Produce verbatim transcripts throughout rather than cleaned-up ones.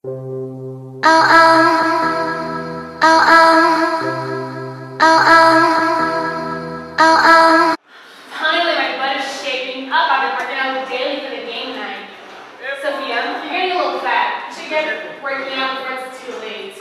Oh, oh, oh, oh, oh, oh, oh. Finally, my butt is shaping up. I've been working out daily for the game night. Sophia, you're getting a little fat. You should get working out before it's too late.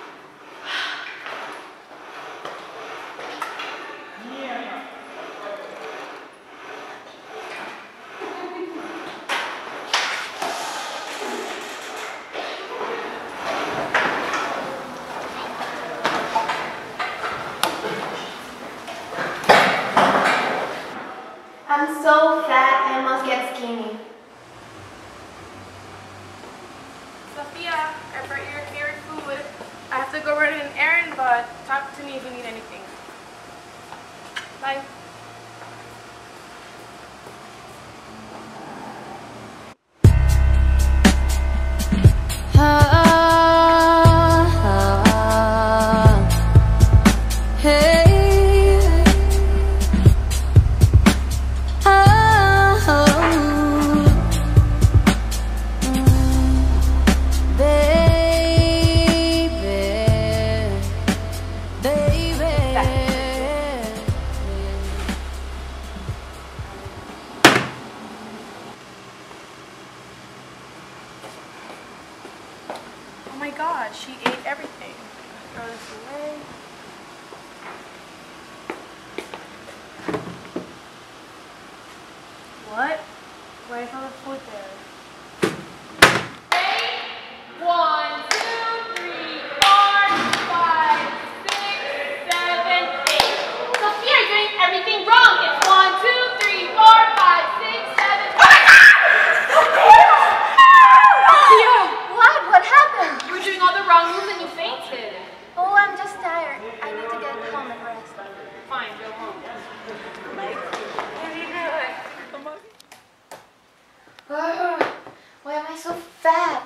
I'm so fat, I must get skinny. Sophia, I brought your favorite food. I have to go run an errand, but talk to me if you need anything. Bye. Oh my god, she ate everything. Throw this away. What? Why is all the food there? Eight, one, two, three, four, five, six, seven, eight. Sophia, you're doing everything wrong. It's one, two, three, four, five, six, seven, eight. Sophia! What? What happened? You were doing all the wrong moves and you fainted. Oh, I'm just tired. I need to get home and rest. Fine, go home. Ugh, why am I so fat?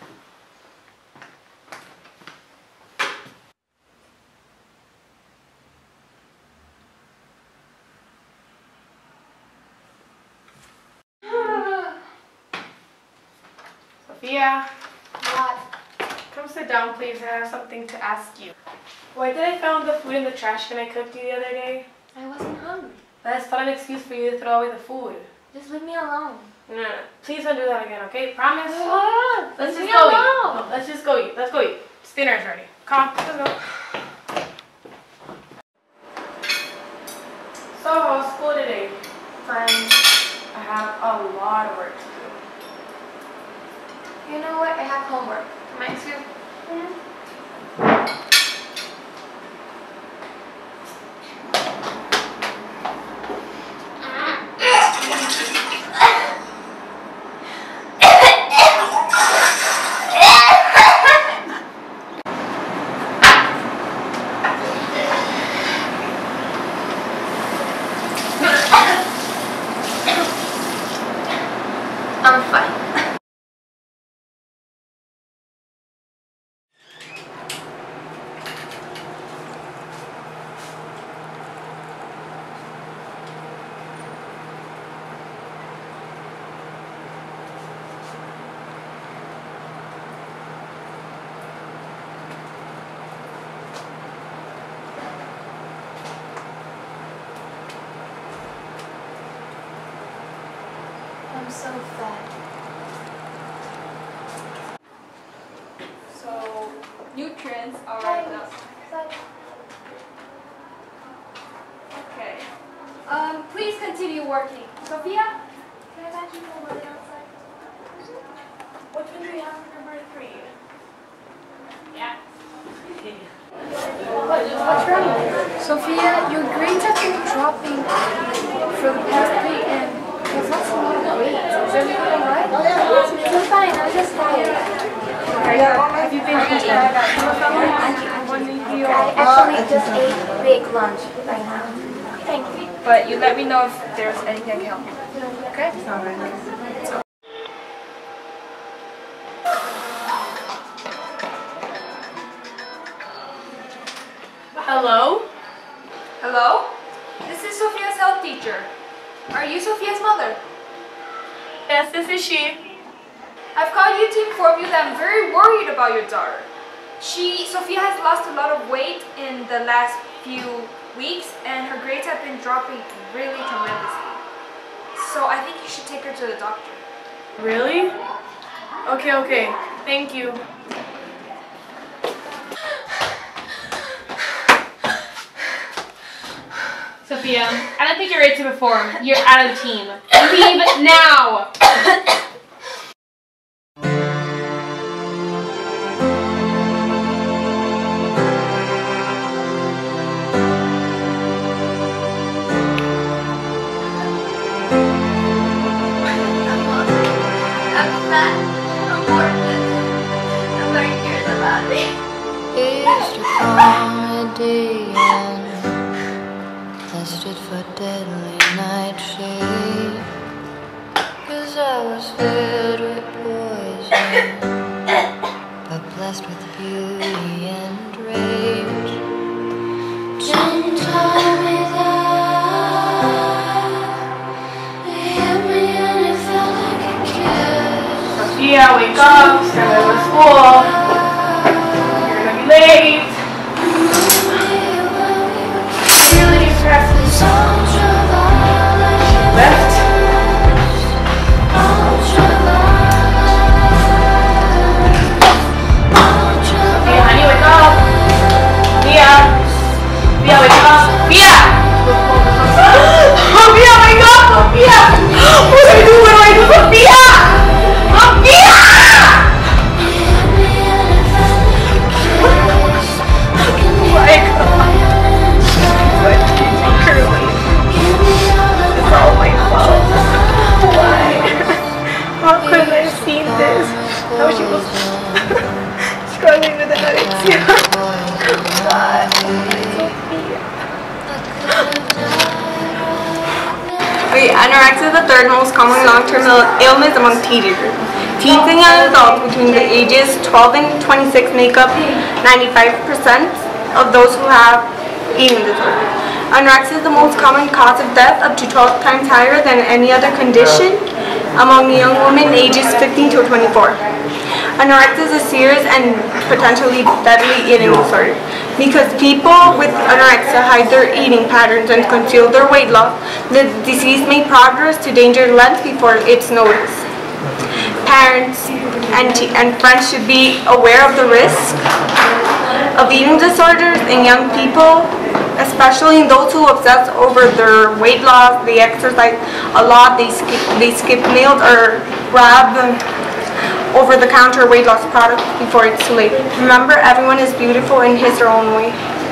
Sophia, What? come sit down, please. I have something to ask you. Why did I found the food in the trash can I cooked you the other day? I wasn't hungry. That's not an excuse for you to throw away the food. Just leave me alone. No, no, no. Please don't do that again, okay? Promise? What? Let's Leave just me go alone. eat. No, let's just go eat. Let's go eat. Dinner's ready. Come on, let's go. So, how's school today? Fine. I have a lot of work to do. You know what? I have homework. Mine too. I'm fine. I'm so fat. So, nutrients are Hi. enough. Hi. Okay. Um, please continue working. Sophia, Can I vacuum the water outside? Which one do we have for number three? Yeah. What's wrong? Sophia, your grades have been dropping for the past week and it's also not great. Is everything alright? I'm fine, I'm just tired. Have you been eating? I actually just ate big lunch right now. Thank you. but you let me know if there's anything I can help you with. Okay? Hello? Hello? This is Sophia's health teacher. Are you Sophia's mother? Yes, this is she. I've called you to inform you that I'm very worried about your daughter. She, Sophia has lost a lot of weight in the last few weeks and her grades have been dropping really tremendously. So I think you should take her to the doctor. Really? Okay, okay. Thank you. Sophia, I don't think you're ready to perform. You're out of the team. Leave now! I'm fat. I'm worthless. Nobody cares about me. Used to call me D N, tested for deadly nightshade, 'cause I was filled with poison, but blessed with beauty and rage. Jane told me that it hit me and it felt like a kiss. Sophia, wake up. It's time to go to school. You're gonna be late. Really stressed. Left. Sophia, honey, wake up. Sophia. Sophia, wake up. Sophia. Sophia, wake up. Sophia. What do I do? What do I do? Sophia. Sophia. Wake up. It's all my fault. Why? How could I have seen this? How she was struggling with anorexia. Why? Sophia. Okay, anorexia is the third most common long-term illness among teenagers. Teens and young adults between the ages twelve and twenty-six make up ninety-five percent of those who have eating disorder. Anorexia is the most common cause of death, up to twelve times higher than any other condition among young women ages fifteen to twenty-four. Anorexia is a serious and potentially deadly eating disorder. Because people with anorexia hide their eating patterns and conceal their weight loss, the disease may progress to danger length before it's noticed. Parents and, and friends should be aware of the risk of eating disorders in young people, especially in those who obsess over their weight loss. They exercise a lot, they skip, they skip meals or grab over-the-counter weight loss products before it's too late. Remember, everyone is beautiful in his or her own way.